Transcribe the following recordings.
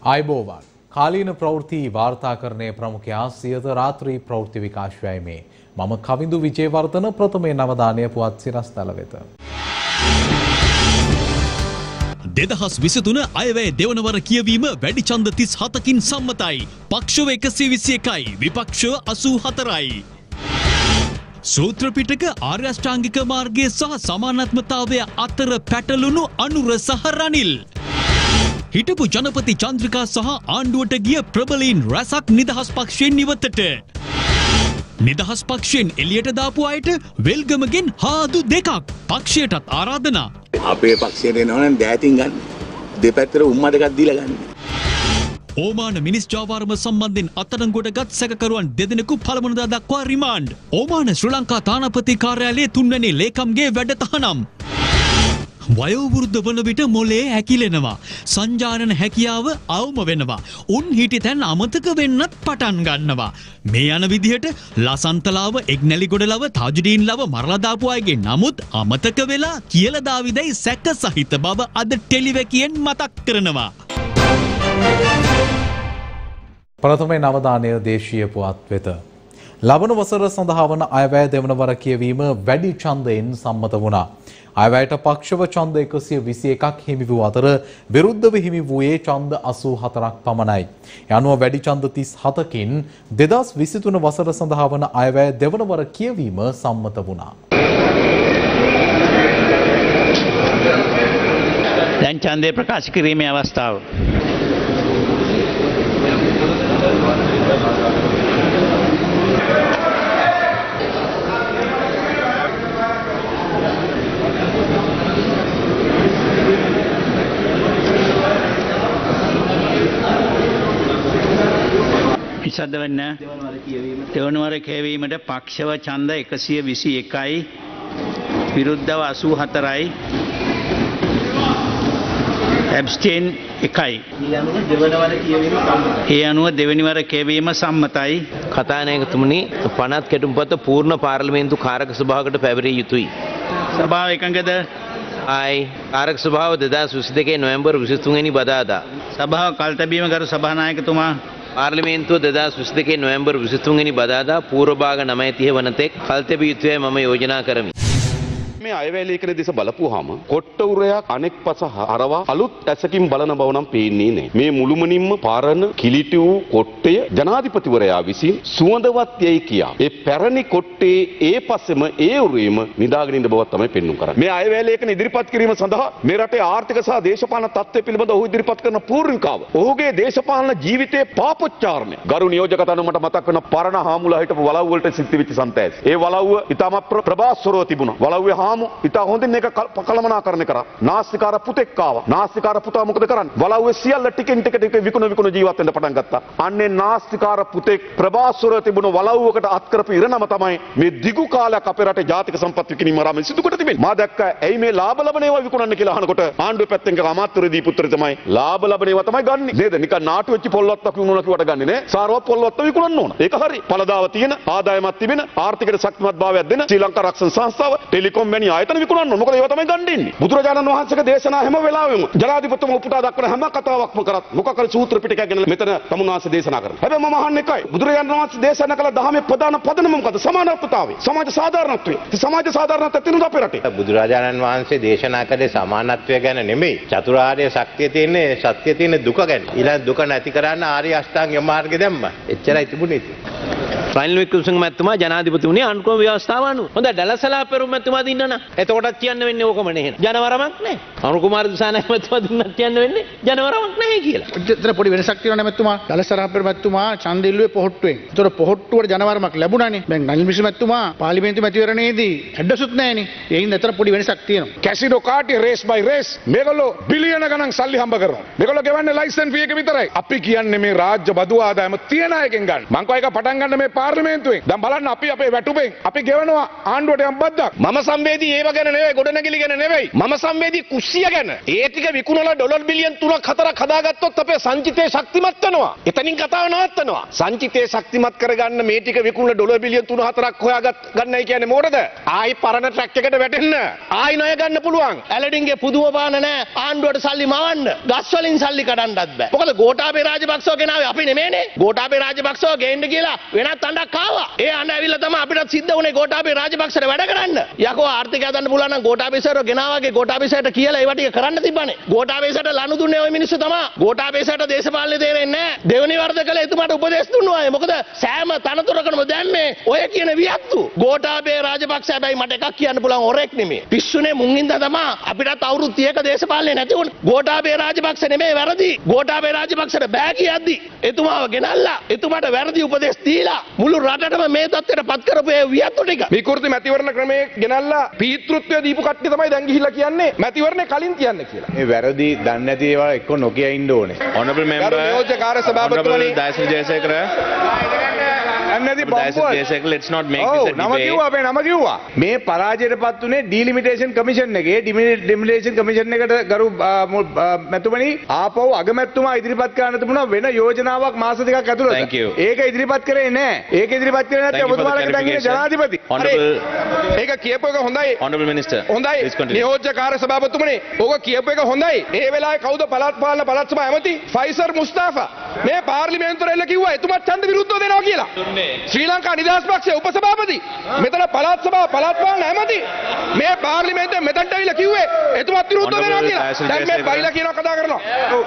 आयबोवान කාලීන ප්‍රවෘත්ති වාර්තාකරණයේ ප්‍රමුඛයා සියත රාත්‍රී ප්‍රවෘත්ති විකාශයයි මේ මම කවිඳු විජේවර්ධන ප්‍රථමයෙන් නවදානය පුවත් සිරස්තල වෙත 2023 අයවැය දෙවනවර කියවීම වැඩි ඡන්ද 37කින් සම්මතයි. පක්ෂව 121යි විපක්ෂව 84යි. සූත්‍ර පිටක ආර්ය අෂ්ටාංගික මාර්ගයේ සහ සමානාත්මතාවය අතර පැටළුණු අනුර සහ රනිල්. හිටපු ජනපති චන්ද්‍රිකා සහ ආණ්ඩුවට ගිය ප්‍රබලීන් රැසක් නිදහස් පක්ෂයෙන් ඉවතට. නිදහස් පක්ෂයෙන් එළියට දාපු අයට වෙල්ගමගෙන් හාදු දෙකක්. පක්ෂයටත් ආරාධනා. අපේ පක්ෂයට එනවනම් දෑතින් ගන්න. දෙපැත්තට උම්මා දෙකක් දීලා ගන්න. ඕමාන මිනිස් ජාවාරම සම්බන්ධයෙන් අත්අඩංගුවට ගත් සැකකරුවන් දෙදෙනෙකු පළමුවනදා දක්වා රිමාන්ඩ්. ඕමාන ශ්‍රී ලංකා තානාපති කාර්යාලයේ තුන්වැනි ලේකම්ගේ වැඩ තහනම්. වයෝවෘද්ධ වන විට මොලේ හැකිලෙනවා. සංජානන හැකියාව අවම වෙනවා. උන් හිටි තැන් අමතක වෙන්නත් පටන් ගන්නවා. මේ යන විදිහට ලසන්තලාව එක්නැලිගොඩලව තාජුඩීන් ලව මරලා දාපු අයගේ නමුත් අමතක වෙලා කියලා දාවිදයි සැක සහිත බව අද ටෙලිවැකියෙන් මතක් කරනවා. ප්‍රථමයෙන් අවධානය දේශීය පුවත් වෙත. ලබන වසර සඳහා වන අයවැය දෙවනවර කියවීම වැඩි ඡන්දයෙන් සම්මත වුණා. අයවැයට පක්ෂව ඡන්ද 121ක් හිමි වූ අතර විරුද්ධව හිමි වූයේ ඡන්ද 84ක් පමණයි. ඒ අනුව වැඩි ඡන්ද 37කින් 2023 වසර සඳහා වන අයවැය දෙවනවර කියවීම සම්මත වුණා. දැන් ඡන්දය ප්‍රකාශ කිරීමේ අවස්ථාව. විසද වෙන්න දෙවනවර කියවීමට පක්ෂව ඡන්ද 121යි විරුද්ධව 84යි ඇබ්ස්ටේන් 1යි. ඒ අනුව දෙවනවර කියවීම සම්මතයි. කතානායකතුමනි පනත් කෙටුම්පත පූර්ණ පාර්ලිමේන්තු කාරක සභාවකට පැවරිය යුතුයි. සභාව එකඟද? කාරක සභාව 2022 නොවැම්බර් 23 වෙනි බදාදා සභාව කල්තැබීම කරු සභානායකතුමා පාර්ලිමේන්තුව 2022 නොවැම්බර් 23 වෙනි බදාදා පූර්ව භාග 9:30 වනතෙක් කල්තැබිය යුතුයි මම යෝජනා කරමි. මේ අයවැය ලේඛන දිස බලපුවාම කොට්ටවුරයක් අනෙක් පස හරවා අලුත් ඇසකින් බලන බව නම් පේන්නේ නැහැ. මේ මුළුමනින්ම පරණ කිලිටි වූ කොට්ටය ජනාධිපතිවරයා විසින් සුවඳවත් යයි කියා. ඒ පැරණි කොට්ටේ ඒ පස්සෙම ඒ උරේම නිදාගෙන ඉන්න බවක් තමයි පෙන්වුම් කරන්නේ. මේ අයවැය ලේඛන ඉදිරිපත් කිරීම සඳහා මේ රටේ ආර්ථික සහ දේශපාලන තත්ත්වය පිළිබඳ ඔහු ඉදිරිපත් කරන පූර්ණිකාව. ඔහුගේ දේශපාලන ජීවිතයේ පාපොච්චාරණය. ගරු නියෝජකතන මට මතක් වෙන පරණ හාමුලා හිටපු වලව් වලට සිද්ධ සන්තෑස්. ඒ වලව්ව ඊටම ප්‍රභාස්වරව තිබුණා. වලව්වේ ඉතා හොඳින් මේක කළමනාකරණය කරා. නාස්තිකාර පුතෙක් ආවා. නාස්තිකාර පුතා මොකද කරන්නේ? වලව්වේ සියල්ල ටිකෙන් ටික විකුණ ජීවත් වෙන්න පටන් ගත්තා. අන්නේ නාස්තිකාර පුතෙක් ප්‍රභාස්වර තිබුණ වලව්වකට අත් කරපු ඉරණම තමයි මේ දිගු කාලයක් අපේ රටේ ජාතික සම්පත් විකිණීම ආරම්භ සිදු කොට තිබෙන්නේ. මා දැක්කා ඇයි මේ ලාභ ලබන ඒවා විකුණන්න කියලා අහනකොට ආණ්ඩුවේ පැත්තෙන් අමාත්‍යවරු දීපුත්‍රය තමයි ලාභ ලබන ඒවා තමයි ගන්නෙ. නේද? නිකන් නාටු වෙච්ච පොල්වත්තක් විකුණනවා කිව්වට ගන්නෙ නෑ. සාරවත් පොල්වත්ත විකුණන්න ඕන. ඒක හරි. පළදාව තියෙන ආදායමක් තිබෙන ආර්ථිකයට ශක්තිමත් භාවයක් දෙන ශ්‍රී ලංකා රක්ෂණ සංස්ථාව ටෙලිකොම් වැනි ආයතන විකුණන්න. මොකද ඒවා තමයි ගන්න ඉන්නේ. බුදුරජාණන් වහන්සේගේ දේශනා හැම වෙලාවෙම ජනාධිපතිතුමා උපුටා දක්වන හැම කතාවක්ම කරත් මොකක් හරි සූත්‍ර පිටකයක් ගෙනලා මෙතන තමුන්වහන්සේ දේශනා කරනවා. හැබැයි මම අහන්නේ එකයි. බුදුරජාණන් වහන්සේ දේශනා කළ ධර්මයේ ප්‍රධාන පදනම මොකද? සමානත්වතාවය. සමාජ සාධාරණත්වය. සමාජ සාධාරණත්වය තියෙනවද අපේ රටේ? බුදුරජාණන් වහන්සේ දේශනා කළේ සමානත්වය ගැන නෙමෙයි. චතුරාර්ය සත්‍ය තියෙන්නේ සත්‍ය තියෙන දුක ගැන. ඊළඟ දුක නැති කරන්න ආර්ය අෂ්ටාංග මාර්ගය දැම්මා. එච්චරයි තිබුණේ. රනිල් වික්‍රමසිංහ මැතිතුමා ජනාධිපතිතුමනි අනුක්‍රම ව්‍යවස්ථාව අනුව හොඳ ඩලසලා පෙරුම් මැතිතුමා දින්නන. එතකොටත් කියන්න වෙන්නේ ඕකම නේ. ජනවරමක් නැහැ. අනුර කුමාර දිසානායක මැතිතුමා දින්නත් කියන්න වෙන්නේ ජනවරමක් නැහැ කියලා. ඒතර පොඩි වෙනසක් තියෙනවා මැතිතුමා. ඩලසලා පෙරුම් මැතිතුමා ඡන්ද ඉල්ලුවේ පොහොට්ටුවෙන්. ඒතර පොහොට්ටුවට ජනවරමක් ලැබුණානේ. දැන් රනිල් වික්‍රමසිංහ මැතිතුමා පාර්ලිමේන්තු මැතිවරණයේදී ඇඩ්ඩසුත් නැහැනේ. ඒ හින්දා ඒතර පොඩි වෙනසක් තියෙනවා. කැසිනෝ කාටිය රේස් බයි රේස් මේගොල්ලෝ බිලියන ගණන් සල්ලි හම්බ කරනවා. මේගොල්ලෝ ගෙවන්නේ ලයිසන්ස් ෆී එක විතරයි. අපි කියන්නේ මේ රාජ්‍ය බදු ආදායම තියන අයගෙන් ගන්න. මං කෝ එක පටන් ගන්න මේ පාර්ලිමේන්තුවෙන්. දැන් බලන්න අපි අපේ වැටුපෙන් අපි ගෙවනවා ආණ්ඩුවට යම් බද්දක්. මම සංවේදී ඒව ගැන නෙවෙයි ගොඩනැගිලි ගැන නෙවෙයි. මම සංවේදී කුස්සිය ගැන. ඒ ටික විකුණලා ඩොලර් බිලියන් 3ක් 4ක් හදාගත්තොත් අපේ සංචිතේ ශක්තිමත් වෙනවා. එතනින් කතාව නවත්තනවා. සංචිතේ ශක්තිමත් කරගන්න මේ ටික විකුණලා ඩොලර් බිලියන් 3-4ක් ගන්නයි කියන්නේ මොකටද? ආයි පරණ ට්‍රැක් එකට වැටෙන්න. ආයි ණය ගන්න පුළුවන්. ඇලඩින්ගේ පුදුම බාන නැහැ. ආණ්ඩුවට සල්ලි මවන්න. ගස් වලින් සල්ලි කඩන්නත් බෑ. මොකද ගෝඨාභය රාජපක්ෂව ගෙනාවේ අපි නෙමෙයිනේ. ගෝඨාභය රාජපක්ෂව ගේන්න කියලා වෙනත් අඬක් ආවා. ඒ අඬ ඇවිල්ලා තමයි අපිට සිද්ධ වුණේ ගෝඨාභය රාජපක්ෂට වැඩ කරන්න. යකෝ ආර්ථිකය හදන්න පුළුවන් නම් ගෝඨාභය සර්ව ගෙනාවාගේ ගෝඨාභය සර්ට කියලා ඒව ටික කරන්න තිබ්බනේ. ගෝඨාභය සර්ට ලනු දුන්නේ ওই මිනිස්සු තමයි. ගෝඨාභය සර්ට දේශපාලනේ තේරෙන්නේ නැහැ. දෙවනි වර්ධකල එතුමාට උපදෙස් දුන්නා. මොකද සෑම තනතුරකටම දැම්මේ ඔය කියන වියත්තු. ගෝඨාභය රාජපක්ෂ හැබැයි මට එකක් කියන්න පුළුවන් ඔරෙක් නෙමෙයි. පිස්සුනේ මුංගින්දා තමයි අපිටත් අවුරුදු 30ක දේශපාලනේ නැති වුණේ. ගෝඨාභය රාජපක්ෂ නෙමෙයි වැරදි. ගෝඨාභය රාජපක්ෂට බෑ කියද්දි එතුමාව ගෙනල්ලා එතුමාට වැරදි උපදෙස් දීලා මුළු රටටම මේ තත්ත්වයට පත් කරපු ඒ වියත්තු ටික විකෘති මැතිවරණ ක්‍රමයේ ගෙනල්ලා පීතෘත්වය දීපු කට්ටිය තමයි දැන් ගිහිල්ලා කියන්නේ මැතිවරණේ කලින් කියන්න කියලා. මේ වැරදි දන්නේ නැති ඒවා එක්ක නොකිය ඉන්න ඕනේ. Honorable member නියෝජ්‍ය කාර්ය සභාපතිතුමනි Dayasri Jayasekara. Let's not make this a නම කිව්වා අපේ නම කිව්වා. මේ පරාජයටපත් උනේ ඩිලිමිටේෂන් කමිෂන් එකේ ඩිලිමිටේෂන් කමිෂන් එකට ගරු මැතිතුමනි ආපහු අගමැතිතුමා ඉදිරිපත් කරන්න තිබුණා වෙන යෝජනාවක් මාස දෙකක් ඇතුළත. ඒක ඉදිරිපත් කරේ නැහැ. ඒක ඉදිරිපත් කරේ නැත්නම් ඔබතුමාලගේ දැන් ඉන්නේ ජනාධිපති. ඒක කියපු එක හොඳයි. Honorable Minister. හොඳයි. නියෝජ්‍ය කාර්ය සභාපතිතුමනි ඕක කියපු එක හොඳයි. ඒ වෙලාවේ කවුද පළාත් පාලන පළාත් සභා ඇමති? ෆයිසර් මුස්තාෆා. මේ පාර්ලිමේන්තුවට එල්ල කිව්වා එතුමා ඡන්ද විරුද්ධව දෙනවා කියලා. ශ්‍රී ලංකා නිදහස් පක්ෂයේ උපසභාපති මෙතන පළාත් සභාව පළාත් පාලන ඇමති මේ පාර්ලිමේන්තුවේ මෙතනට ඇවිල්ලා කිව්වේ එතුමාත් විරුද්ධව දෙනවා කියලා. දැන් මේ බයිලා කියනවා කතා කරනවා.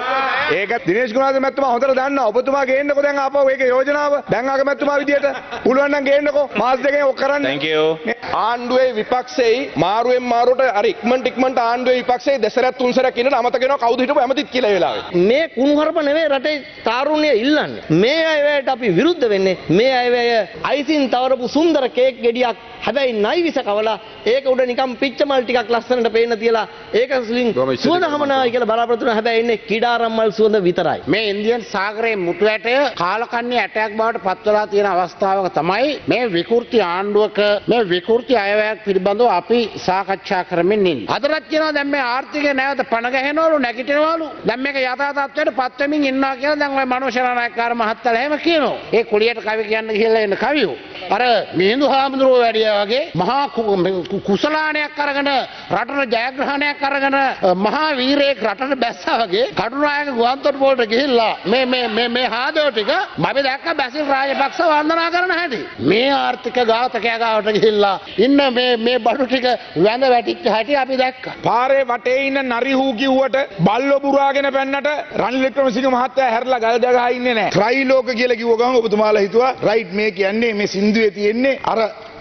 ඒක දිනේෂ් ගුණාද මැතිතුමා හොඳට දන්නවා. ඔබතුමා ගේන්නකෝ දැන් ආපහු ඒකේ යෝජනාව. දැන් අගමැතිතුමා විදියට පුළුවන් නම් ගේන්නකෝ. මාස දෙකෙන් ඔක් කරන්න. Thank you. ආණ්ඩුවේ විපක්ෂයේ මාරුවෙන් මාරුවට අර ඉක්මනට ආණ්ඩුවේ විපක්ෂයේ දෙසරක් තුන්සරක් ඉන්නට අමතක වෙනවා කවුද හිටපු ඇමතිත් කියලා ඒ වෙලාවේ. මේ කුණුහරුප නෙවෙයි රටේ තාරුණ්‍ය ඉල්ලන්නේ. මේ අයවැයට අපි විරුද්ධ වෙන්නේ. මේ අයවැය අයිසින් තවරපු සුන්දර කේක් ගෙඩියක් හැබැයි නයි විස කවලා ඒක උඩ නිකන් පිච්ච මල් ටිකක් ලස්සනට පේන්න තියලා ඒක ස්ලින් සුවඳ හමනවා කියලා බලාපොරොත්තු වෙන හැබැයි ඉන්නේ කිඩාරම් මල් සුවඳ විතරයි. මේ ඉන්දියන් සාගරයේ මුතු ඇටය කාලකන්ණි ඇටයක් බවට පත්වලා තියෙන අවස්ථාවක තමයි මේ විකෘති ආණ්ඩුවක මේ විකෘති අයවැයක් පිළිබඳව අපි සාකච්ඡා කරමින් ඉන්නේ. අදටත් කියනවා දැන් මේ ආර්ථිකය නැවත පණ ගැහෙනවලු නැගිටිනවලු. දැන් මේක යථා තත්ත්වයට පත් වෙමින් ඉන්නවා කියලා දැන් ওই මනෝශරණායකාර මහත්තයලා එහෙම කියනවා. ඒ කුලියට කවි කියන්න ගිහලා එන කවියෝ. අර මිහිඳු හාමුදුරුවෝ වැඩියා වගේ මහා කුසලානයක් අරගෙන රටට ජයග්‍රහණයක් අරගෙන මහා වීරයෙක් රටට බැස්සා වගේ කටුනායක ගුවන්තොටුපළට ගිහිල්ලා මේ හාදෝ ටික අපි දැක්ක බැසිල් රාජපක්ෂ වන්දනා කරන හැටි. මේ ආර්ථික ඝාතකයා ගාවට ගිහිල්ලා ඉන්න මේ බඩු ටික වැඳ වැටිච්ච හැටි අපි දැක්කා. පාරේ වටේ ඉන්න නරි හූ කිව්වට බල්ලෝ බුරාගෙන පැන්නට රනිල් වික්‍රමසිංහ මහත්තයා හැරලා ගල් දගහා ඉන්නේ නැහැ. ත්‍රිලෝක කියලා කිව්ව ගමන් ඔබතුමාලා හිතුවා රයිට් මේ කියන්නේ මේ සින්දුවේ තියෙන්නේ අර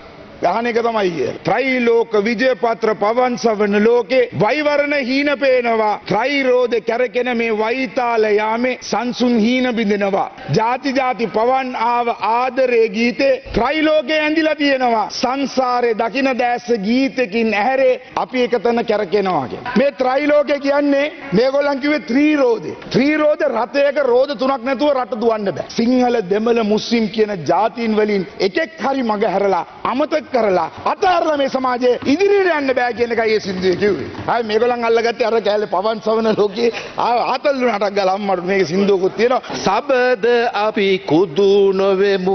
ගහන එක තමයි කිය. ත්‍රිලෝක විජයපත්‍ර පවන් සවන ලෝකේ වෛවරණ හීන පේනවා. ත්‍රිරෝද කැරකෙන මේ වෛතාල යාමේ සංසුන් හීන බිඳෙනවා. ಜಾති ಜಾති පවන් ආව ආදරේ ගීතේ ත්‍රිලෝකේ ඇඳිලා තියෙනවා. සංසාරේ දකින දැස ගීතකින් ඇහැරේ අපි එකතන කැරකෙනවා කියන්නේ. මේ ත්‍රිලෝකේ කියන්නේ මේගොල්ලන් කිව්වේ ත්‍රිරෝදේ. ත්‍රිරෝද රතයක රෝද තුනක් නැතුව රට දුවන්න බෑ. සිංහල දෙමළ මුස්ලිම් කියන ජාතීන් වලින් එකෙක් හරි මග හැරලා අමතක කරලා අතහැරලා මේ සමාජයේ ඉදිරියට යන්න බෑ කියන එකයි ඒ සින්දුවේ කිව්වේ. ආයි මේගොල්ලන් අල්ලගත්තේ අර කැලේ පවන් සවන ලෝකේ ආතල්ලු නටක් ගාලා අම්මට මේකේ සින්දුවකුත් තියෙනවා. සබද අපි කුදු නොවෙමු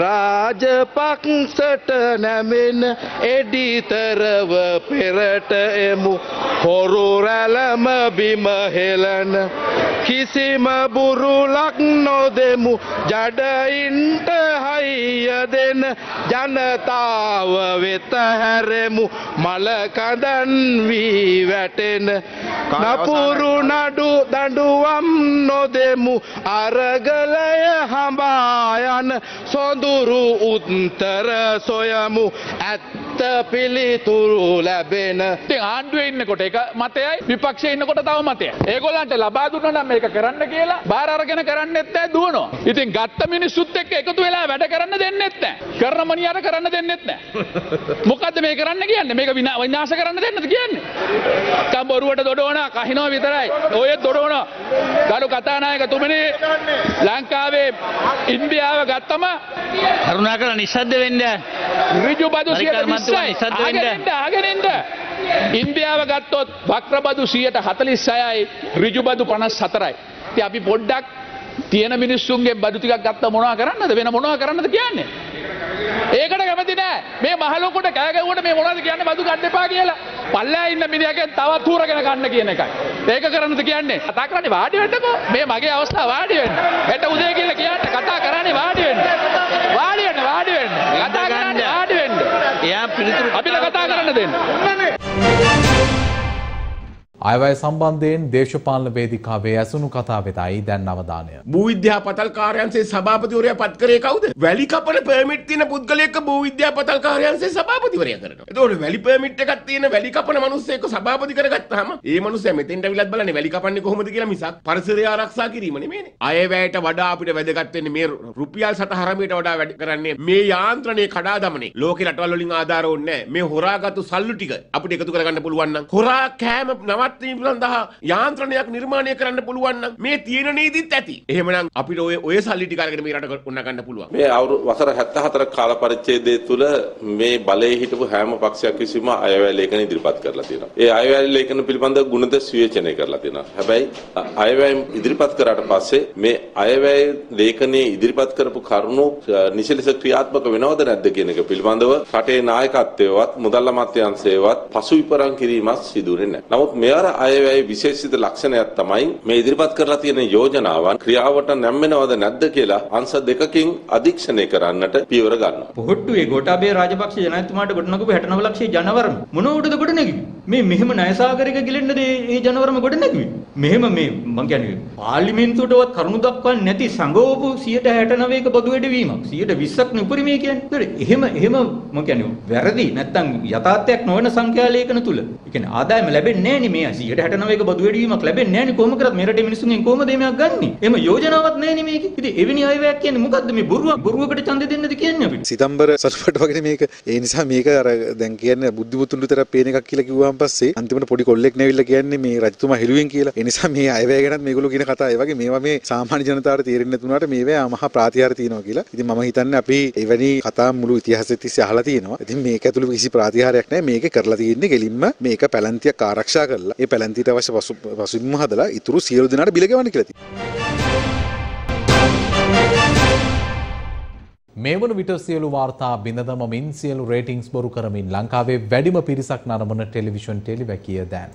රාජපක්ෂට නැමෙන එඩිතරව පෙරට එමු හොරු රැළම බිම හෙලන කිසිම බුරුලක් නොදෙමු ජඩයින්ට හයිය දෙන ජනතාව වෙත හැරෙමු මල කඳන් වී වැටෙන නපුරු නඩු දඬුවම් නොදෙමු අරගලය හඹා යන සොඳුරු උත්තර සොයමු ඇත්ත පිළිතුරු ලැබෙන. ඉතින් ආණ්ඩුවේ ඉන්නකොට එක මතයයි විපක්ෂයේ ඉන්නකොට තව මතයයි. ඒගොල්ලන්ට ලබා දුන්නා නම් මේක කරන්න කියලා බාර අරගෙන කරන්නෙත් නැහැ දුවනවා. ඉතින් ගත්ත මිනිස්සුත් එක්ක එකතු වෙලා වැඩ කරන්න දෙන්නෙත් නැහැ. කරන මනියට කරන්න දෙන්නෙත් නැහැ. මොකද්ද මේ කරන්න කියන්නේ? මේක විනාශ කරන්න දෙන්නද කියන්නේ? කම්බරුවට දොඩවනවා කහිනවා විතරයි. ඔයෙත් දොඩවනවා. ගරු කතානායකතුමනි ලංකාවේ ඉන්දියාව ගත්තම කරුණාකර නිශ්ශබ්ද වෙන්න. ඍජු බදු 120යි. ආගෙන ඉන්න. ඉන්දියාව ගත්තොත් වක්‍ර බදු 146යි ඍජු බදු 54යි. ඉතින් අපි පොඩ්ඩක් තියෙන මිනිස්සුන්ගේ බදු ටිකක් ගත්ත මොනවා කරන්නද වෙන මොනවා කරන්නද කියන්නේ? ඒකට කැමති නෑ. මේ මහලොකුට කෑ ගැහුවට මේ මොනවද කියන්නේ බදු ගන්න එපා කියලා. පල්ලෑ ඉන්න මිනිහගෙන් තවත් හුරගෙන ගන්න කියන එකයි. ඒක කරන්නද කියන්නේ? කතා කරන්නේ වාඩි වෙන්නකෝ. මේ මගේ අවස්ථාව වාඩි වෙන්න. හෙට උදේ කියලා කියන්න කතා කරන්නේ වාඩි වෙන්න. වාඩි වෙන්න. කතා කරන්නේ වාඩි වෙන්න. එයා පිළිතුරු අපිට කතා කරන්න දෙන්න. අයවැය සම්බන්ධයෙන් දේශපාලන වේදිකාවේ ඇසුණු කතා වෙතයි දැන් අවධානය. භූවිද්‍යා පතල් කාර්යාංශයේ සභාපතිවරයා පත් කරේ කවුද? වැලි කපන පර්මිට් තියෙන පුද්ගලයෙක්ව භූවිද්‍යා පතල් කාර්යාංශයේ සභාපතිවරයා කරනවා. එතකොට වැලි පර්මිට් එකක් තියෙන වැලි කපන මිනිස්සෙක්ව සභාපති කරගත්තාම ඒ මිනිස්සයා මෙතෙන්ට අවිලත් බලන්නේ වැලි කපන්නේ කොහොමද කියලා මිසක් පරිසරය ආරක්ෂා කිරීම නෙමෙයිනේ. අයවැයට වඩා අපිට වැදගත් වෙන්නේ මේ රුපියල් 7 වඩා වැඩ කරන්නේ මේ යාන්ත්‍රණයේ කඩා දමනේ. ලෝකේ රටවල් වලින් ආධාර ඕනේ නැහැ. මේ හොරාගත්තු සල්ලු ටික අපිට එකතු කරගන්න පුළුවන් නම් හොරා කෑම නවත් සඳහා යාන්ත්‍රණයක් නිර්මාණය කරන්න පුළුවන් නම් මේ තියෙන නීතිත් ඇති. එහෙමනම් අපිට ඔය සල්ලි ටික අරගෙන මේ රට උන්න ගන්න පුළුවන්. මේ වසර 74 කාල පරිච්ඡේදය තුළ මේ බලයේ හිටපු හැම පක්ෂයක් විසීම අයවැය ලේඛන ඉදිරිපත් කරලා තියෙනවා. ඒ අයවැය ලේඛන පිළිබඳව ගුණද විවේචනය කරලා තියෙනවා. හැබැයි අයවැය ඉදිරිපත් කරාට පස්සේ මේ අයවැය ලේඛනයේ ඉදිරිපත් කරපු කරුණු නිසලස ක්‍රියාත්මක වෙනවද නැද්ද කියන එක පිළිබඳව රටේ නායකත්වයේවත් මුදල් අමාත්‍යාංශයේවත් පසු විපරම් කිරීමක් සිදු වෙන්නේ නැහැ. නමුත් මෙවර අයවැය විශේෂිත ලක්ෂණයක් තමයි මේ ඉදිරිපත් කරලා තියෙන යෝජනාවන් ක්‍රියාවට නැම්වෙනවද නැද්ද කියලා අංශ දෙකකින් අධීක්ෂණය කරන්නට පියවර ගන්නවා. පොහොට්ටුවේ ගෝඨාභය රාජපක්ෂ ජනාධිපතිතුමාට ගොඩනගපු 69 ලක්ෂයේ ජනවරම මොනවටද ගොඩනැගුවේ? මේ මෙහෙම ණයසාගරික ගිලෙන්නද මේ ජනවරම ගොඩනැගුවේ? මෙහෙම මේ මං කියන්නේ පාර්ලිමේන්තුවටවත් කරුණු දක්වන්නේ නැති සංගෝපු 69ක බදු වැඩිවීමක් 120ක් නේ උපරිමය කියන්නේ. එහෙම මං කියන්නේ වැරදි නැත්තම් යථාර්ථයක් නොවන සංඛ්‍යා ලේඛන තුල. ඒ කියන්නේ ආදායම ලැබෙන්නේ නැහැ නේ මේ 69ක බදු වැඩිවීමක් ලැබෙන්නේ නැහැ නේ කොහොම කරත් මේ රටේ මිනිස්සුන්ගෙන් කොහොමද මේක ගන්නෙ? එහෙම යෝජනාවක් නැහැ නේ මේක. ඉතින් එවැනි අයවැයක් කියන්නේ මොකද්ද මේ බොරුවකට ඡන්දෙ දෙන්නද කියන්නේ අපිට? සිතම්බර සල්පට වගේ මේක ඒ නිසා මේක අර දැන් කියන්නේ බුද්ධ පුතුන් විතර පේන එකක් කියලා කිව්වම පස්සේ අන්තිමට පොඩි කොල්ලෙක් නැවිලා කියන්නේ මේ රජතුමා හෙළුවෙන් කියලා. ඒ නිසා මේ අයවැය ගැනත් මේගොල්ලෝ කියන කතා ඒ වගේ මේවා මේ සාමාන්‍ය ජනතාවට තේරෙන්නේ නැතුණාට මේවා මහා ප්‍රාතිහාර්ය තියෙනවා කියලා. ඉතින් මම හිතන්නේ අපි එවැනි කතා මුළු ඉතිහාසෙත් තිස්සේ අහලා තියෙනවා. ඉතින් මේක ඇතුළේ කිසි ප්‍රාතිහාර්යයක් නැහැ. මේක කරලා තියෙන්නේ ගෙලින්ම මේක පැලැන්තියක් ආරක්ෂා කරලා ඒ පැලැන්තියට අවශ්‍ය පසුබිම හදලා ඉතුරු සියලු දෙනාට බිල ගෙවන්න කියලා තියෙනවා. මේ වන විට සියලු වාර්තා බිඳදමමින් සියලු රේටින්ග්ස් බොරු කරමින් ලංකාවේ වැඩිම පිරිසක් නරඹන ටෙලිවිෂන් ටෙලිවැකිය දැන්.